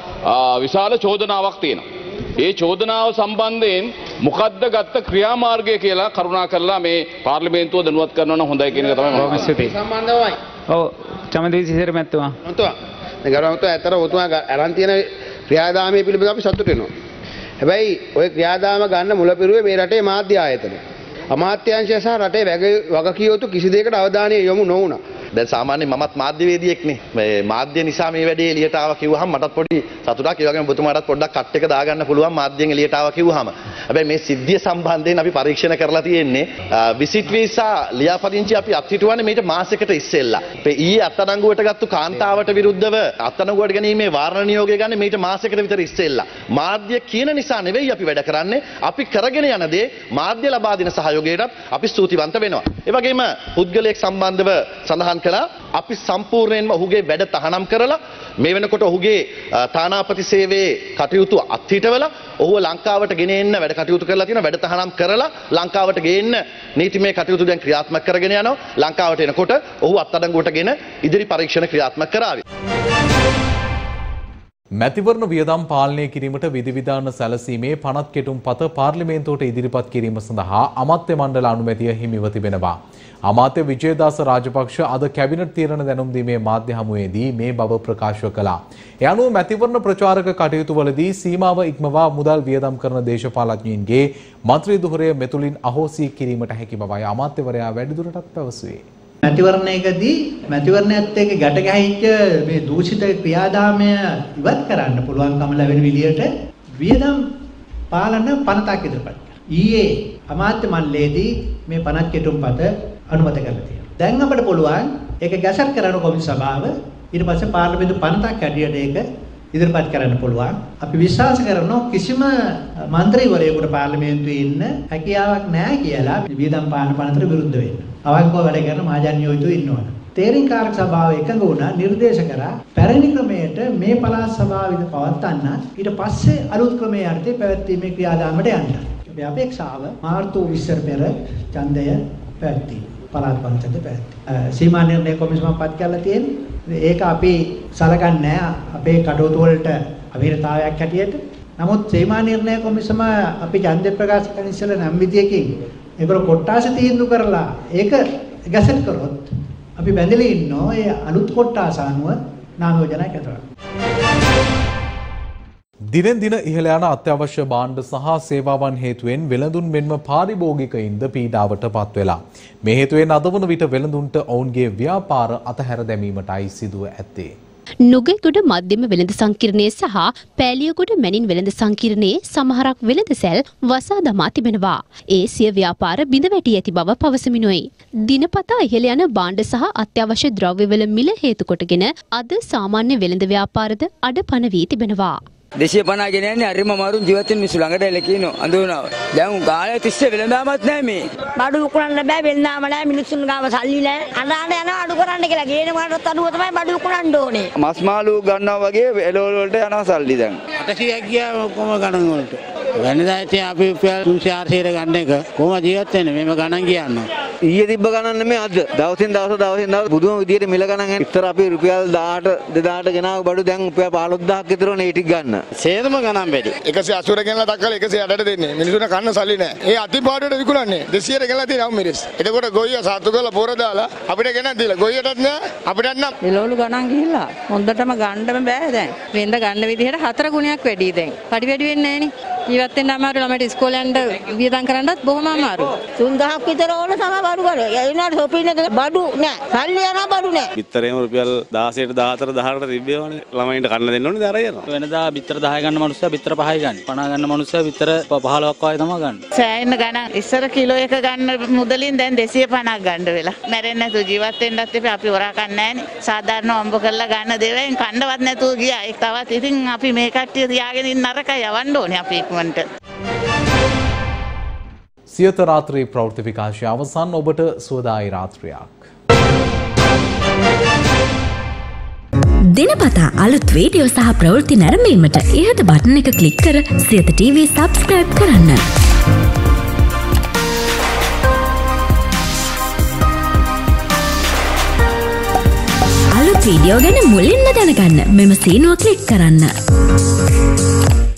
විශාල චෝදනාවක් තියෙනවා. ඒ චෝදනාව සම්බන්ධයෙන් මොකද්ද ගත්ත ක්‍රියාමාර්ගය කියලා කරුණා කරලා මේ පාර්ලිමේන්තුව දැනුවත් කරනවා නම් හොඳයි කියන එක තමයි මම හිතන්නේ. සම්බන්ධවයි. ඔව් චමදේවි සිසිර මැතිතුමා. මතුවා. මේ ගරුමතුමා ඇත්තට ඔතුමා අරන් තියෙන ක්‍රියාදාමයේ පිළිබඳව අපි සතුටු වෙනවා. හැබැයි ওই ක්‍රියාදාම ගන්න මුලපිරුවේ මේ රටේ මාධ්‍ය ආයතන. අමාත්‍යාංශය සහ රටේ වගකිය යුතු කිසි දෙයකට අවධානය යොමු නොවුණා. දැන් සාමාන්‍යයෙන් මමත් මාධ්‍යවේදියෙක්නේ. මේ මාධ්‍ය නිසා මේ වැඩේ එළියට ආවා කිව්වහම මටත් පොඩි සතුටක්. ඒ වගේම ඔබතුමාටත් පොඩ්ඩක් කට් එක දාගන්න පුළුවන් මාධ්‍යෙන් එළියට ආවා කිව්වහම. හැබැයි මේ සිද්ධිය සම්බන්ධයෙන් අපි පරීක්ෂණ කරලා තියෙන්නේ විසිට් වීසා ලියාපදිංචි අපි අත්හිටුවන්නේ මේට මාසයකට ඉස්සෙල්ලා. අපි ඊයේ අත්අඩංගුවට ගත්තු කාන්තාවට විරුද්ධව අත්අඩංගුවට ගැනීමේ වාරණ නියෝගය ගන්න මේට මාසයකට විතර ඉස්සෙල්ලා. මාධ්‍ය කියන නිසා නෙවෙයි අපි වැඩ කරන්නේ. අපි කරගෙන යන දේ මාධ්‍ය ලබා දෙන සහයෝගයටත් අපි ස්තුතිවන්ත වෙනවා. ඒ වගේම පුද්ගලයෙක් සම්බන්ධව සඳහන් කළා අපි සම්පූර්ණයෙන්ම ඔහුගේ වැඩ තහනම් කරලා මේ වෙනකොට ඔහුගේ තානාපති සේවයේ කටයුතු අත්හිටවලා ඔහුව ලංකාවට ගෙන එන්න වැඩ කටයුතු කරලා තියෙනවා. වැඩ තහනම් කරලා ලංකාවට ගේන්න නීතිමය කටයුතු දැන් ක්‍රියාත්මක කරගෙන යනවා. ලංකාවට එනකොට ඔහු අත්අඩංගුවටගෙන ඉදිරි පරීක්ෂණ ක්‍රියාත්මක කරાવી. මැතිවරණ වියදම් පාලනය කිරීමට විධිවිධාන සැලසීමේ පනත් කෙටුම් පත පාර්ලිමේන්තුවට ඉදිරිපත් කිරීම සඳහා අමාත්‍ය මණ්ඩල අනුමැතිය හිමිව තිබෙනවා. අමාත්‍ය විජේදාස රාජපක්ෂ අද කැබිනට් තීරණ දැනුම් දීමේ මාධ්‍ය හමුවේදී මේ බව ප්‍රකාශ කළා. ඒ අනුව මැතිවරණ ප්‍රචාරක කටයුතුවලදී සීමාව ඉක්මවා මුදල් වියදම් කරන දේශපාලඥයින්ගේ මන්ත්‍රී දුහරය මෙතුලින් අහෝසි කිරීමට හැකි බවයි අමාත්‍යවරයා වැඩිදුරටත් පැවසුවේ. මැතිවරණයකදී මැතිවරණයත් එක්ක ගැට ගැහිච්ච මේ දූෂිත ක්‍රියාදාමය ඉවත් කරන්න පුළුවන්කම ලැබෙන විදියට වියදම් පාලන පනතක් ඉදිරිපත් කළා. ඊයේ අමාත්‍ය මණ්ඩලයේදී මේ 50 කෙටුම්පත අනුමත කරලා තියෙනවා. දැන් අපිට පුළුවන් ඒක ගැසට් කරන කොමිසම සභාව ඊට පස්සේ පාර්ලිමේන්තු 50ක් හැටියට ඒක ඉදිරිපත් කරන්න පුළුවන්. අපි විශ්වාස කරනවා කිසිම മന്ത്രിවරයෙකුට පාර්ලිමේන්තුවේ ඉන්න හැකියාවක් නැහැ කියලා වියදම් පාලන පනතට විරුද්ධ වෙන්න. අවංකව වැඩ කරන මහජන යෝජිතයෝ ඉන්නවනේ. තේරීම්කාරක සභාව එකඟ වුණා නිර්දේශ කරා පැරණි ක්‍රමයට මේ පළාත් සභාව විද පවත්වන්න ඊට පස්සේ අලුත් ක්‍රමයේ යටතේ පැවැත්වීමේ ක්‍රියාදාමයට යන්න. අපේ අපේක්ෂාව මාර්තු 20 පෙර ඡන්දය පැවැත්වීම. පළාත් පංචකද පැවැත්වීම. සීමා නිර්ණය කොමිසමක් පත් කරලා තියෙන්නේ. ඒක අපි සලකන්නේ නැහැ අපේ කටයුතු වලට අවිරතාවයක් හැටියට. නමුත් සීමා නිර්ණය කොමිසම අපි ඡන්ද ප්‍රකාශ කරන ඉස්සෙල්ලා නම් විදියකින් ඒගොල්ලෝ කොට්ටාස තීන්දුව කරලා ඒක ගැසට් කරොත් අපි බැඳලා ඉන්නෝ ඒ අලුත් කොට්ටාස අනුව නාම යෝජනා කරනවා. දිනෙන් දින ඉහළ යන අත්‍යවශ්‍ය භාණ්ඩ සහ සේවාවන් හේතුවෙන් වෙළඳුන් මෙන්ම පාරිභෝගිකයින්ද පීඩාවට පත් වෙලා. මේ හේතුවෙන් අද වන විට වෙළඳුන්ට ඔවුන්ගේ ව්‍යාපාර අතහැර දැමීමටයි සිදුව ඇත්තේ. නුගේගොඩ මධ්‍යම වෙළඳ සංකීර්ණයේ සහ පෑලියගොඩ මැනින් වෙළඳ සංකීර්ණයේ සමහරක් වෙළඳසැල් වසා දමා තිබෙනවා. ඒ සිය ව්‍යාපාර බිඳ වැටී ඇති බව පවසමිනුයි. දිනපතා ඉහළ යන භාණ්ඩ සහ අත්‍යවශ්‍ය ද්‍රව්‍යවල මිල හේතු කොටගෙන අද සාමාන්‍ය වෙළඳ ව්‍යාපාරද අඩපණ වී තිබෙනවා. 250 ගෙන යන්නේ හරිම අමාරුන් ජීවත් වෙන මිනිස්සු ළඟට එල කියනවා අඳුනනවා. දැන් කාලේ තිස්සේ වෙළඳාමත් නැහැ මේ. බඩු උකුරන්න බෑ වෙළඳාම නැහැ මිනිස්සුන් ගාව සල්ලි නැහැ. අනාන යනවා අඩු කරන්න කියලා. ගේන මාටත් අඩුව තමයි බඩු උකුරන්න ඕනේ. මස් මාළු ගන්නවා වගේ එළවල වලට යනවා සල්ලි දැන්. 800ක් ගියා කොහොම ගණන් වලට. වෙනදා ඉතින් අපි 300 ගන්න එක කොහොම ජීවත් වෙන්නේ මේව ගණන් කියන්නේ. ඊයේ තිබ්බ ගණන් නෙමෙයි අද. දවසින් දවස් බුදුම විදියට මිල ගණන් ඉතර අපි රුපියල් 18 2000ට ගෙනාව බඩු දැන් රුපියල් 15000ක් විතර නේ ටික ගන්න. සේරම ගණන් වැඩි. 180 ගෙනලා දක්කලා 160ට දෙන්නේ. මිනිසුන්ට කන්න සල්ලි නැහැ. ඒ අතිපාඩුවට විකුණන්නේ 200ට ගෙනලා තියෙනවා මිරිස්. එතකොට ගොයිය සාතු කරලා පොර දාලා අපිට ගෙනත් දීලා ගොයියටත් නෑ අපිටත් නම් එළවලු ගණන් ගිහිල්ලා හොඳටම ගන්නම බෑ දැන්. වෙනද ගන්න විදිහට 4 ගුණයක් වැඩි දැන්. පඩි වැඩි වෙන්නේ නෑනේ. ජීවත් වෙන්න අමාරු ළමයට ඉස්කෝලේ යන්න වියදම් කරන්නත් බොහොම අමාරු. 3000ක් විතර ඕන තමයි බඩු ගන්න. ඒ වුණාට shopping එකේ බඩු නෑ. සල්ලි යනවා බඩු නෑ. බිත්තරේම රුපියල් 16ට 14 18ට තිබ්බේවනේ. ළමයින්ට කන්න දෙන්න ඕනේ දාර යනවා. වෙනදා බිත්තර 10 ගන්න මනුස්සයා බිත්තර 5යි ගන්න. 50 ගන්න මනුස්සයා බිත්තර 15ක් වගේ තමයි ගන්න. සෑහෙන ගණන් ඉස්සර කිලෝ එක ගන්න මුදලින් දැන් 250ක් ගන්න වෙලා. මැරෙන්නේ නැතුව ජීවත් වෙන්නත් එපා අපි හොරා කන්නේ නෑනේ. සාධාරණ අම්බ කරලා ගන්න දේවල් කන්නවත් නැතුව ගියා. ඒක තවත් ඉතින් අපි මේ කට්ටිය තියාගෙන ඉන්න නරකයි යවන්න ඕනේ අපි ඉක්මනට. සියත රාත්‍රී ප්‍රවෘත්ති විකාශය අවසන්. ඔබට සුවදායි රාත්‍රියක්. දිනපතා අලුත් වීඩියෝ සහ ප්‍රවෘත්ති නැරඹීමට ඉහත බටන් එක ක්ලික් කර සියත TV සබ්ස්ක්‍රයිබ් කරන්න. අලුත් වීඩියෝ ගැන මුලින්ම දැනගන්න මෙම සීනුව ක්ලික් කරන්න.